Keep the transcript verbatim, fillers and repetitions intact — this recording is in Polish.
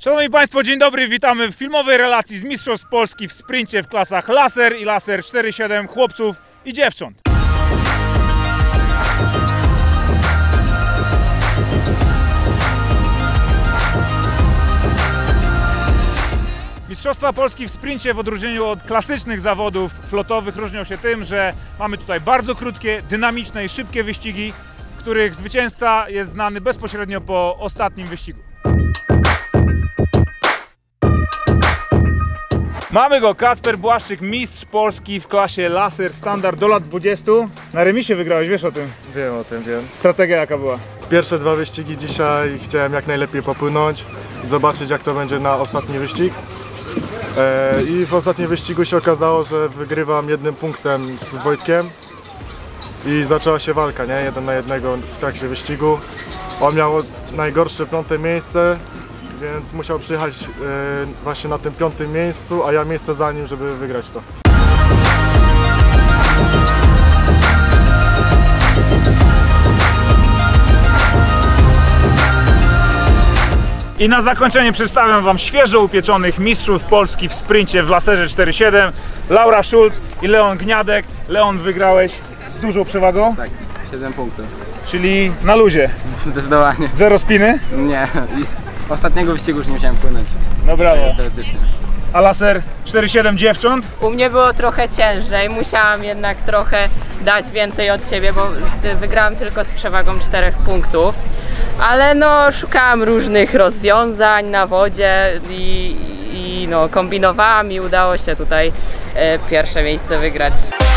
Szanowni Państwo, dzień dobry, witamy w filmowej relacji z Mistrzostw Polski w sprincie w klasach laser i laser cztery siedem chłopców i dziewcząt. Mistrzostwa Polski w sprincie w odróżnieniu od klasycznych zawodów flotowych różnią się tym, że mamy tutaj bardzo krótkie, dynamiczne i szybkie wyścigi, których zwycięzca jest znany bezpośrednio po ostatnim wyścigu. Mamy go, Kacper Błaszczyk, mistrz Polski w klasie laser standard do lat dwudziestu. Na remisie wygrałeś, wiesz o tym? Wiem o tym, wiem. Strategia jaka była? Pierwsze dwa wyścigi dzisiaj chciałem jak najlepiej popłynąć i zobaczyć, jak to będzie na ostatni wyścig. E, I w ostatnim wyścigu się okazało, że wygrywam jednym punktem z Wojtkiem i zaczęła się walka, nie? Jeden na jednego w trakcie wyścigu. On miał najgorsze piąte miejsce, więc musiał przyjechać e, właśnie na tym piątym miejscu, a ja miejsce za nim, żeby wygrać to. I na zakończenie przedstawiam Wam świeżo upieczonych mistrzów Polski w sprincie w laserze cztery siedem. Laura Schulz i Leon Gniadek. Leon, wygrałeś z dużą przewagą? Tak, siedem punktów. Czyli na luzie. Zdecydowanie. Zero spiny? Nie. Ostatniego wyścigu już nie musiałem płynąć. No brawo. Teoretycznie. A laser cztery siedem dziewcząt? U mnie było trochę ciężej, musiałam jednak trochę dać więcej od siebie, bo wygrałam tylko z przewagą czterech punktów. Ale no, szukałam różnych rozwiązań na wodzie i, i no, kombinowałam i udało się tutaj e, pierwsze miejsce wygrać.